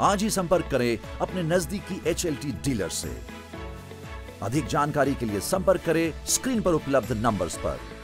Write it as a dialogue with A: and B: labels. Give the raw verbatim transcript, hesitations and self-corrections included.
A: आज ही संपर्क करें अपने नजदीकी एच एल टी डीलर से। अधिक जानकारी के लिए संपर्क करें स्क्रीन पर उपलब्ध नंबर्स पर।